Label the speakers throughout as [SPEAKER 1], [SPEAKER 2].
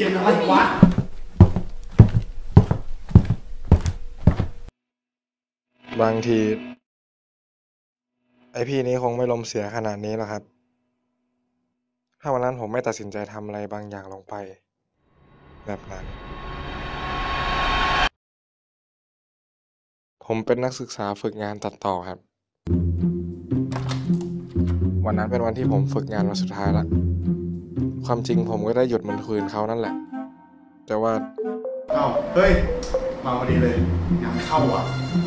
[SPEAKER 1] ย็นอะไรวะ
[SPEAKER 2] บางทีไอพี่นี้คงไม่ลมเสียขนาดนี้หรอกครับถ้าวันนั้นผมไม่ตัดสินใจทำอะไรบางอย่างลงไปแบบนั้นผมเป็นนักศึกษาฝึกงานตัดต่อครับวันนั้นเป็นวันที่ผมฝึกงานวันสุดท้ายละความจริงผมก็ได้หยุดมันคืนเขานั่นแหละแต่ว่า
[SPEAKER 1] เฮ้ยมาพอดีเลยงานเข้าอ่ะ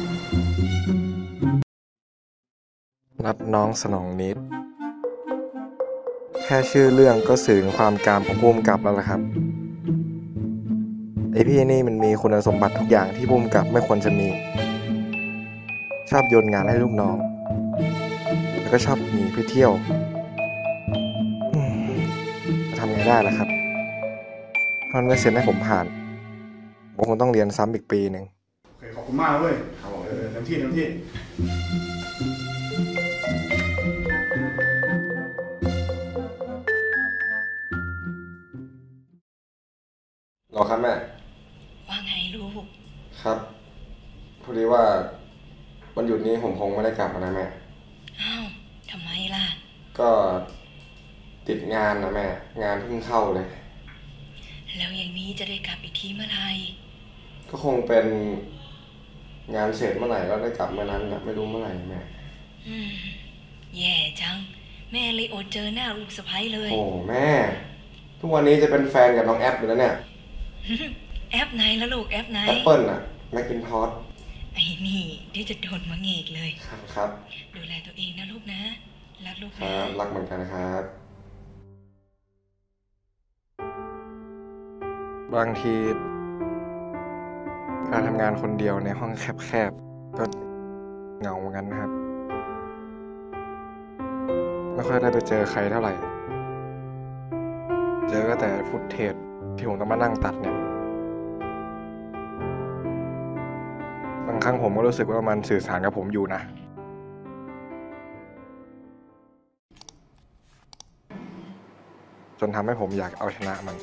[SPEAKER 2] รับน้องสนองนิดแค่ชื่อเรื่องก็สื่อถึงความกามของภูมิกับแล้วล่ะครับไอพี่นี่มันมีคุณสมบัติทุกอย่างที่ภูมิกับไม่ควรจะมีชอบโยนงานให้ลูกน้องแล้วก็ชอบหนีไปเที่ยวจะทำไงได้ล่ะครับมันไม่เซ็นให้ผมผ่านผมคงต้องเรียนซ้ำอีกปีหนึ่ง
[SPEAKER 1] โอเคขอบคุณมากเว้ยเต็มที่
[SPEAKER 2] รอครับแม่
[SPEAKER 3] ว่าไงลูก
[SPEAKER 2] ครับพอดีว่าวันหยุดนี้ผมคงไม่ได้กลับมานะแม่
[SPEAKER 3] อ้าวทำไมล่ะ
[SPEAKER 2] ก็ติดงานนะแม่งานเพิ่งเข้าเลย
[SPEAKER 3] แล้วอย่างนี้จะได้กลับอีกทีเมื่อไหร่
[SPEAKER 2] ก็คงเป็นงานเสร็จเมื่อไหร่ก็ได้กลับเมื่อนั้นนะไม่รู้เมื่อไหร่แม่
[SPEAKER 3] แย่จังแม่เลยอดเจอหน้าลูกสะใภ้เลย
[SPEAKER 2] โอ้แม่ทุกวันนี้จะเป็นแฟนกับน้องแอปอยู่แล้วเนี่ย
[SPEAKER 3] แอปไหนละลูกแอปไหน
[SPEAKER 2] แอปเปิลน่ะแมคกินทอส
[SPEAKER 3] ไอ้นี่เดี๋ยวจะโดนมาเงกเลย
[SPEAKER 2] ครับ
[SPEAKER 3] ดูแลตัวเองนะลูกนะรักลูก
[SPEAKER 2] นะรักเหมือนกันนะครับบางทีการทำงานคนเดียวในห้องแคบๆก็เหงาเหมือนกันนะครับไม่ค่อยได้ไปเจอใครเท่าไหร่เจอก็แต่ฟุตเทจที่ผมต้องมานั่งตัดเนี่ยบางครั้งผมก็รู้สึกว่ามันสื่อสารกับผมอยู่นะจนทำให้ผมอยากเอาชนะมัน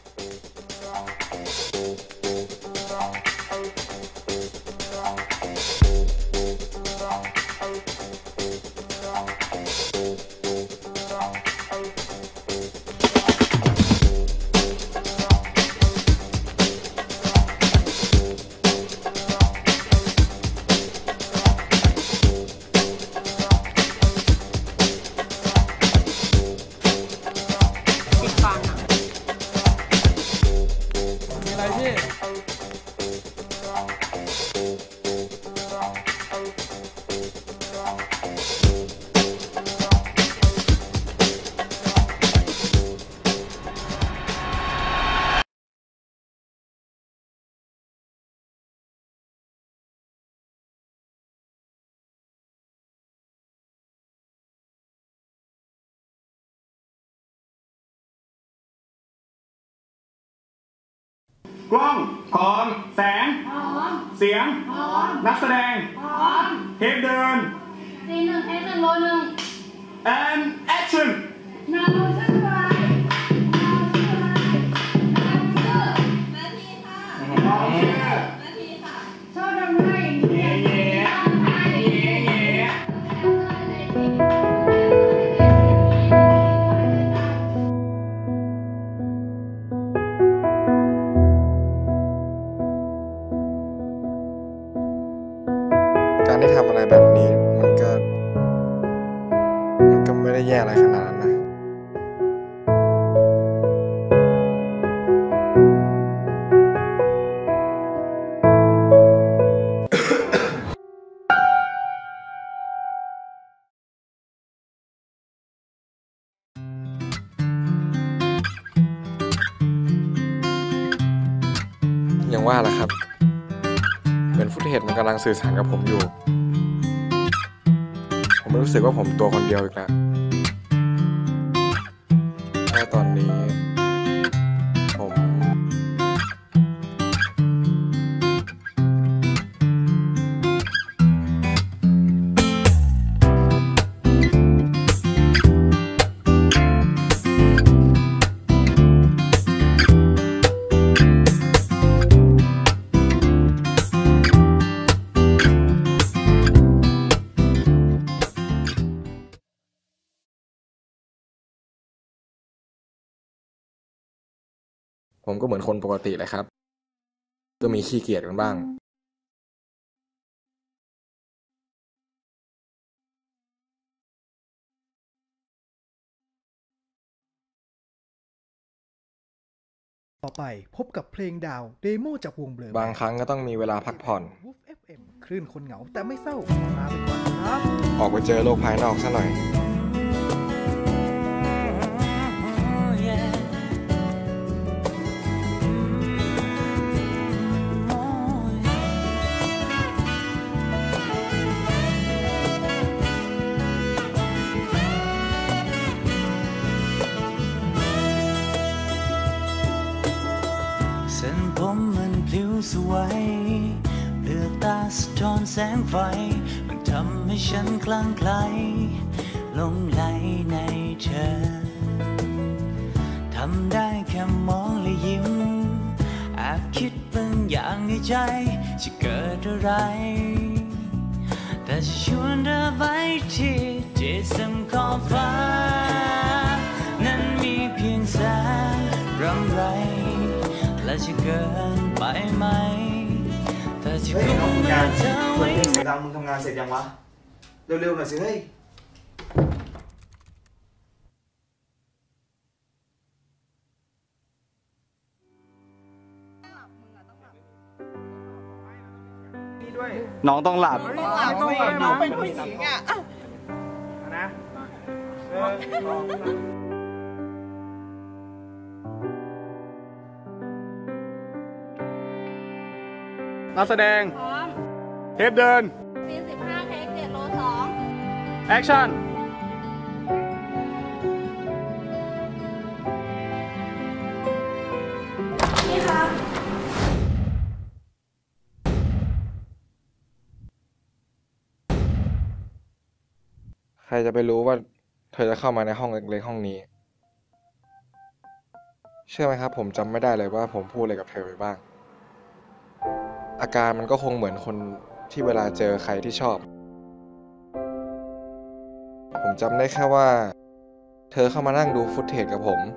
[SPEAKER 1] กล้องพร้อมแสงพร้อมเสียงพร้อมนักแสดงพร้อมเทปเดิน
[SPEAKER 4] ซีน1เทป1โล1
[SPEAKER 1] and action
[SPEAKER 4] เราชื่ออะไรเราชื่ออะไรนาทีค่ะ
[SPEAKER 1] เราชื่อ
[SPEAKER 4] นาทีค่ะชอบทำให้
[SPEAKER 1] เย่เย่
[SPEAKER 2] การที่ทำอะไรแบบนี้มันก็ไม่ได้แย่อะไรขนาดนั้นนะอย่างว่าแหละครับเป็นฟุตเทจมันกำลังสื่อสารกับผมอยู่ผมรู้สึกว่าผมตัวคนเดียวอีกแล้วแค่ตอนนี้ผม ผผมก็เหมือนคนปกติเลยครับก็มีขี้เกียจกันบ้าง
[SPEAKER 5] ต่อไปพบกับเพลงดาวเดโมจากวงเบล
[SPEAKER 2] บางครั้งก็ต้องมีเวลาพักผ่อน
[SPEAKER 5] วูฟ FM คลื่นคนเหงาแต่ไม่เศร้าลาไปก่อนครับ
[SPEAKER 2] ออกไปเจอโลกภายนอกซะหน่อย
[SPEAKER 6] เส้นผมมันพลิ้วสวยเลือกตาสะท้อนแสงไฟมันทำให้ฉันคลั่งไคล้หลงไหลในเธอทำได้แค่มองและยิ้มแอบคิดบางอย่างในใจจะเกิดอะไรแต่จะชวนเธอไปที่สำขอบฟ้านั้นมีเพียงแสงรำไรและจะเกินไปไหมแต่จะกุมมือเธอไว้
[SPEAKER 7] เสียงดังมึงทำงานเสร็จยังวะ เร็วๆหน่อยสิเฮ้ยน้องต้องหลับ
[SPEAKER 1] น้องเป็นผู้หญิงอ่ะนะนักแสดง
[SPEAKER 4] พร้อม
[SPEAKER 1] เทปเดิน
[SPEAKER 4] ซีน15เทค7 โล 2
[SPEAKER 1] แอคชั่น
[SPEAKER 4] นี่ครับ
[SPEAKER 2] ใครจะไปรู้ว่าเธอจะเข้ามาในห้องเล็กๆห้องนี้ เชื่อไหมครับผมจำไม่ได้เลยว่าผมพูดอะไรกับเธอไปบ้าง อาการมันก็คงเหมือนคนที่เวลาเจอใครที่ชอบ ผมจำได้แค่ว่า เธอเข้ามานั่งดูฟุตเทจกับผม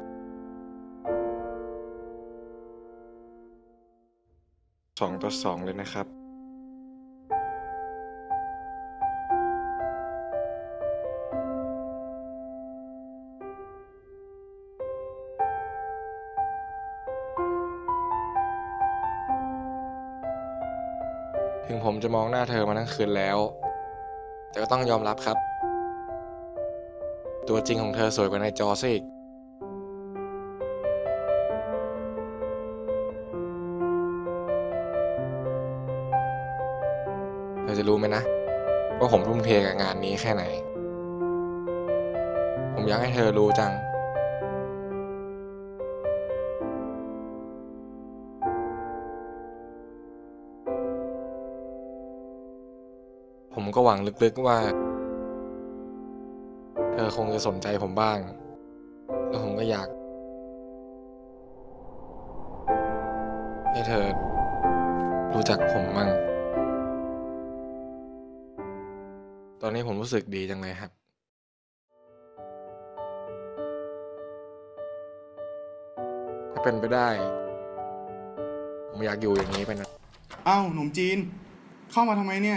[SPEAKER 2] 2-2เลยนะครับ ถึงผมจะมองหน้าเธอมาทั้งคืนแล้ว แต่ก็ต้องยอมรับครับ ตัวจริงของเธอสวยกว่าในจอซะอีก เธอจะรู้ไหมนะ ว่าผมทุ่มเทกับงานนี้แค่ไหน ผมอยากให้เธอรู้จัง ผมก็หวังลึกๆว่า เธอคงจะสนใจผมบ้าง แล้วผมก็อยากให้เธอรู้จักผมมั่ง ตอนนี้ผมรู้สึกดีจังเลยครับ ถ้าเป็นไปได้ ผมอยากอยู่อย่างนี้ไปนะ
[SPEAKER 1] อ้าวหนุ่มจีน เข้ามาทำไมเนี่ย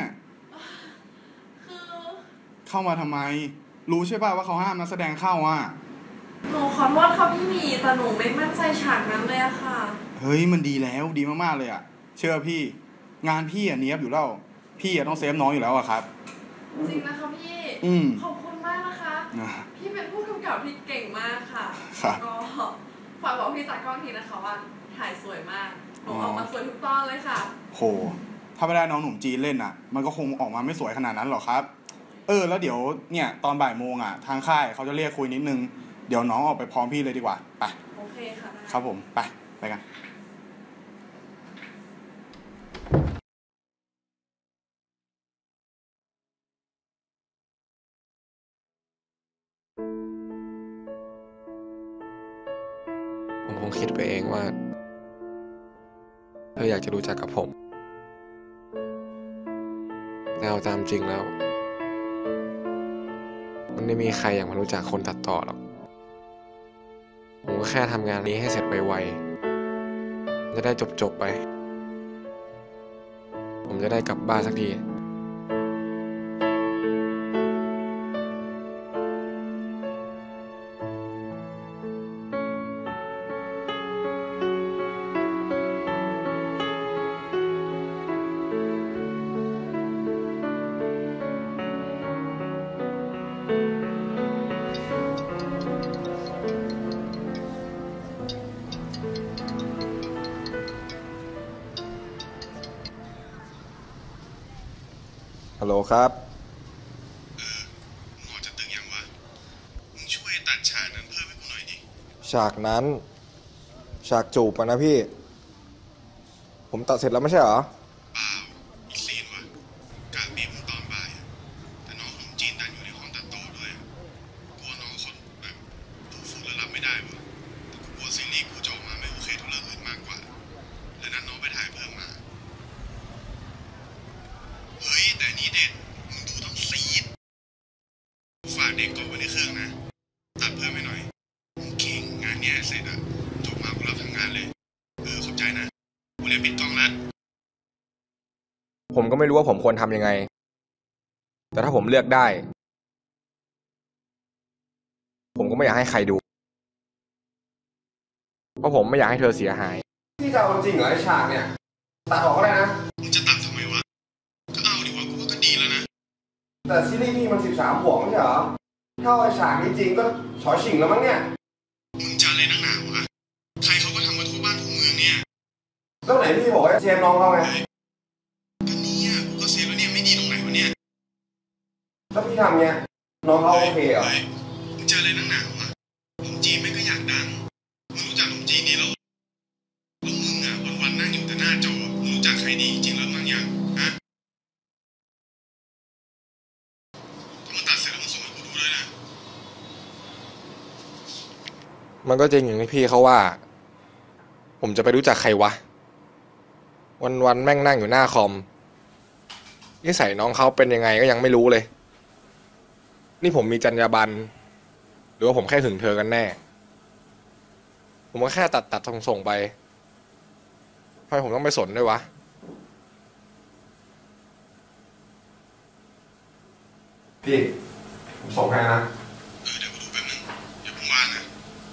[SPEAKER 1] เข้ามาทำไม รู้ใช่ป่ะว่าเขาห้ามนักแสดงเข้าอ่ะ
[SPEAKER 8] หนูขอโทษค่ะพี่หมีแต่หนูไม่มั่นใจฉากนั้นเลยอะค่ะ
[SPEAKER 1] เฮ้ยมันดีแล้วดีมากๆเลยอ่ะ เชื่อพี่ งานพี่อ่ะเนี้ยบอยู่แล้ว พี่อ่ะต้องเซฟน้องอยู่แล้วอ่ะครับ
[SPEAKER 8] จริงนะคะพี่ ขอบคุณมากนะคะ พี่เป็นผู้กำกับที่เก่งมากค่ะ
[SPEAKER 1] ครับ
[SPEAKER 8] ก็ฝากบอกพี่ตากล้องทีนะคะว่าถ่ายสวยมากหนูออกมาสวยทุกตอนเลยค่ะ
[SPEAKER 1] โห ถ้าไม่ได้น้องหนุ่มจีนเล่นอ่ะ มันก็คงออกมาไม่สวยขนาดนั้นหรอกครับ แล้วเดี๋ยวเนี่ยตอนบ่ายโมงอ่ะทางค่ายเขาจะเรียกคุยนิดนึง เดี๋ยวน้องออกไปพร้อมพี่เลยดีกว่า ไป
[SPEAKER 8] โอเคค่ะ
[SPEAKER 1] ครับผม ไปกัน
[SPEAKER 2] ผมคงคิดไปเองว่า เธออยากจะรู้จักกับผม แต่เอาตามจริงแล้ว มันไม่มีใครอยากมารู้จักคนตัดต่อหรอก ผมก็แค่ทำงานนี้ให้เสร็จไวๆจะได้จบไป ผมจะได้กลับบ้านสักที ฮัลโหลครับ
[SPEAKER 1] หมอจะตึงยังวะมึงช่วยตัดฉากนั้นเพิ่มให้กูหน่อยดิ
[SPEAKER 2] ฉากนั้น ฉากจูบอะนะพี่ ผมตัดเสร็จแล้วไม่ใช่เหรอ
[SPEAKER 1] เปล่าอีกซีนวะการบีบมึงตอนบ่ายอะแต่น้องขนมจีนดันอยู่ในห้องตัดต่อด้วยอะกลัวน้องเขาแบบดูฟูแล้วรับไม่ได้วะแต่กูกลัวซีรีส์กูจะออกมาไม่โอเคเท่าเรื่องอื่นมากกว่าแล้วนั้นน้องไปถ่ายเพิ่มมาเฮ้ยแต่นี่เด็ดมึงดูต้องซีดฝากเด็กกดไว้ในเครื่องนะตัดเพิ่มให้หน่อยมึงเก่งงานเนี้ยเสร็จอะจบมากูรับทำงานเลยขอบใจนะกูเรียนปิดกล้องแล้ว
[SPEAKER 2] ผมก็ไม่รู้ว่าผมควรทำยังไง แต่ถ้าผมเลือกได้ ผมก็ไม่อยากให้ใครดู เพราะผมไม่อยากให้เธอเสียหาย
[SPEAKER 7] พี่จะเอาจริงเหรอไอ้ฉากเนี่ย ตัดออกก็ได้นะ
[SPEAKER 1] มึงจะตัดทำไมวะ ก็เอาดิวะกูว่าก็ดีแล้วนะ
[SPEAKER 7] แต่ซีรีส์พี่มัน13 บวกไม่ใช่เหรอ ถ้าไอ้ฉากนี้จริงก็ฉอฉิงแล้วมั้งเนี่ย
[SPEAKER 1] มึงจะอะไรนักหนาวะ ใครเขาก็ทำกันทั่วบ้านทั่วเมืองเนี่ย
[SPEAKER 7] แล้วไหนพี่บอกว่าเซฟน้องเขาไง
[SPEAKER 1] ก็เนี่ยกูก็เซฟแล้วเนี่ยไม่ดีตรงไหนวะเนี่ย
[SPEAKER 7] แล้วพี่ทำเนี่ยน้องเขาโอเคเหรอ
[SPEAKER 1] ฮ้ยมึงจะอะไรนักหนาวะหนุ่มจีนไม่ก็อยากดัง มึงรู้จักหนุ่มจีนนี่แล้วมึงอะวันๆนั่งอยู่แต่หน้าจอ มึงรู้จักใครดีจริงแล้วมั้งยังฮะถ้ามึงตัดเสร็จแล้วมึงส่งให้กูดูด้วยนะ
[SPEAKER 2] มันก็จริงอย่างที่พี่เขาว่า ผมจะไปรู้จักใครวะ วันๆแม่งนั่งอยู่หน้าคอม นิสัยน้องเขาเป็นยังไงก็ยังไม่รู้เลย นี่ผมมีจรรยาบรรณหรือว่าผมแค่หึงเธอกันแน่ ผมก็แค่ตัดส่งไปทำไมผมต้องไปสนด้วยวะ
[SPEAKER 7] พี่ผมส่งให้นะ
[SPEAKER 1] เดี๋ยวกูดูแป๊บนึงอย่าเพิ่งว่างนะ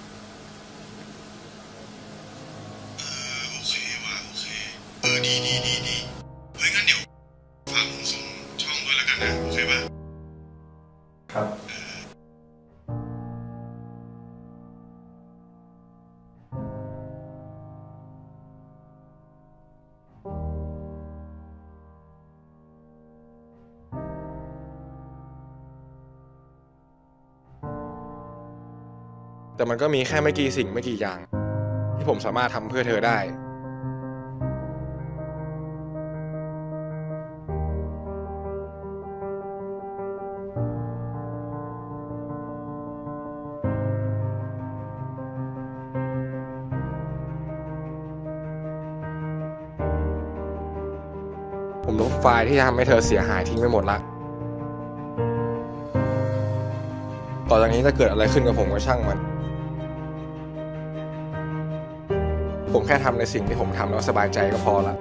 [SPEAKER 1] โอเคว่ะโอเคดีเฮ้ยงั้นเดี๋ยวฝากมึงส่งช่องด้วยแล้วกันนะโอเคป่ะ
[SPEAKER 7] ครับ
[SPEAKER 2] แต่มันก็มีแค่ไม่กี่สิ่งไม่กี่อย่าง ที่ผมสามารถทำเพื่อเธอได้ ผมลบไฟล์ที่ทำให้เธอเสียหายทิ้งไปหมดละ ต่อจากนี้ถ้าเกิดอะไรขึ้นกับผมก็ช่างมัน ผมแค่ทำในสิ่งที่ผมทำแล้วสบายใจก็พอละ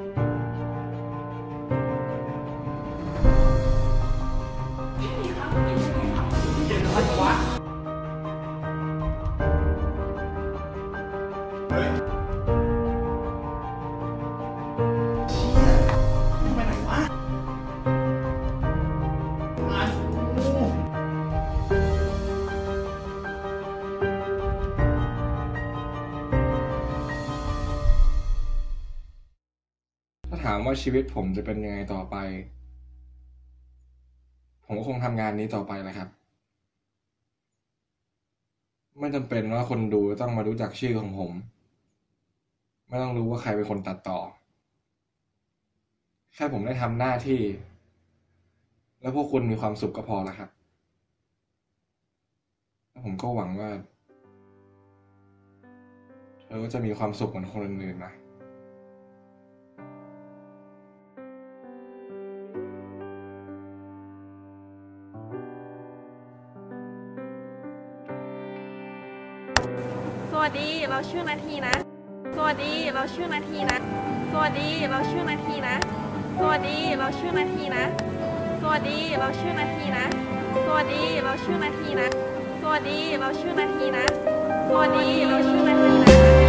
[SPEAKER 2] ถ้าถามว่าชีวิตผมจะเป็นยังไงต่อไป ผมก็คงทำงานนี้ต่อไปแหละครับ ไม่จำเป็นว่าคนดูต้องมารู้จักชื่อของผม ไม่ต้องรู้ว่าใครเป็นคนตัดต่อ แค่ผมได้ทำหน้าที่ แล้วพวกคุณมีความสุขก็พอแล้วครับ แล้วผมก็หวังว่าเธอก็จะมีความสุขเหมือนคนอื่นๆนะ
[SPEAKER 8] สวัสดี เราชื่อนาทีนะ สวัสวัสดีเราชื่อนาทีนะสวัสดีเราชื่อนาทีนะสวัสดีเราชื่อนาทีนะสวัสดีเราชื่อนาทีนะสวัสดีเราชื่อนาทีนะสวัสดีเราชื่อนาทีนะสวัสดีเราชื่อนาทีนะ